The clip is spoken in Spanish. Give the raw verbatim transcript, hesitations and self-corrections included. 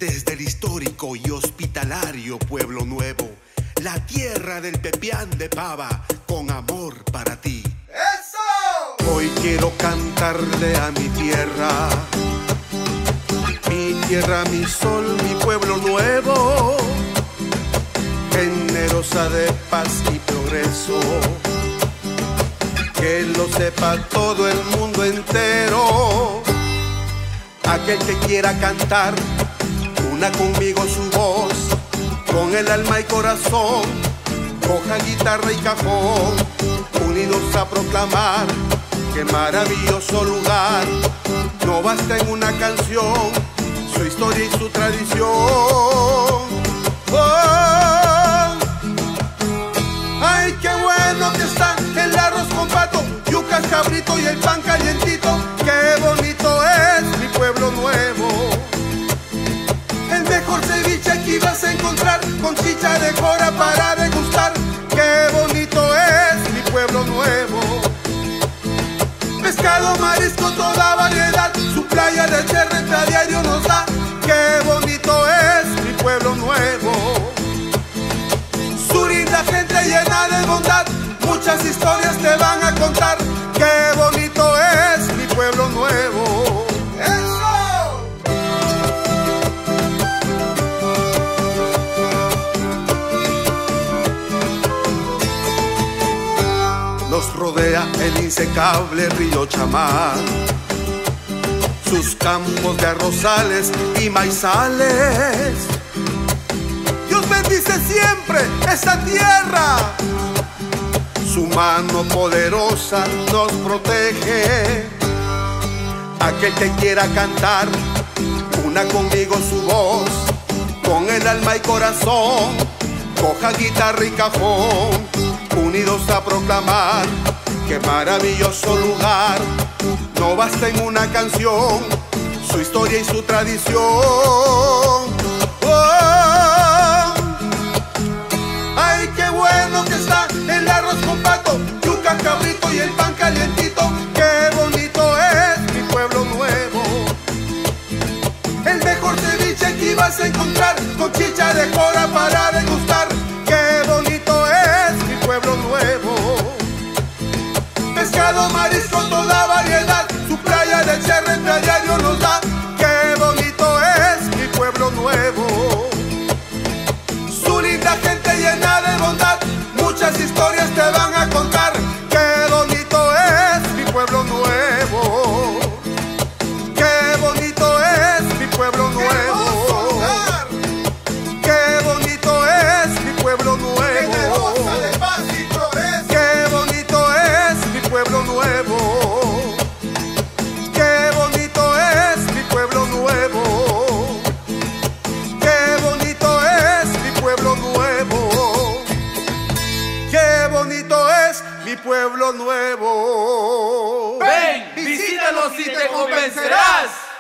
Desde el histórico y hospitalario Pueblo Nuevo, la tierra del pepián de pava, con amor para ti. ¡Eso! Hoy quiero cantarle a mi tierra, mi tierra, mi sol, mi pueblo nuevo, generosa de paz y progreso. Que lo sepa todo el mundo entero. Aquel que quiera cantar, una conmigo su voz, con el alma y corazón, coja guitarra y cajón, unidos a proclamar qué maravilloso lugar. No basta en una canción su historia y su tradición. Oh, ay, qué bueno que está el arroz con pato, yucas, cabrito y el pan calientito. Qué bonito es mi pueblo nuevo. El mejor ceviche aquí vas a encontrar, con chicha de cora para degustar. Qué bonito es mi pueblo nuevo. Pescado, marisco, toda variedad, su playa de cherrete a diario nos da. Qué bonito es mi pueblo nuevo. Su linda gente llena de bondad, muchas historias te van a contar. Qué bonito es mi pueblo nuevo. ¡Eso! Nos rodea el insecable río Chamán, sus campos de arrozales y maizales. Dios bendice siempre esta tierra, su mano poderosa nos protege. Aquel que quiera cantar, una conmigo su voz, con el alma y corazón, coja guitarra y cajón, unidos a proclamar qué maravilloso lugar. No basta en una canción su historia y su tradición. Oh, ay, qué bueno que está el arroz con pato, yuca, cabrito y el pan calientito. Qué bonito es mi pueblo nuevo. El mejor ceviche aquí vas a encontrar, con chicha de cora para degustar. Qué bonito es mi pueblo nuevo. Pescado, marisco, toda variedad, su playa de cherrete a diario nos da. Qué bonito es mi pueblo nuevo. Su linda gente llena de bondad, muchas historias te van a contar. Qué bonito es mi pueblo nuevo. Qué bonito es mi pueblo nuevo. Qué bonito es mi pueblo nuevo. Generosa de paz y progreso. Qué bonito es mi pueblo nuevo. Qué bonito es mi pueblo nuevo. Qué bonito es mi pueblo nuevo. Qué bonito es mi pueblo nuevo. Ven, visítanos y te convencerás.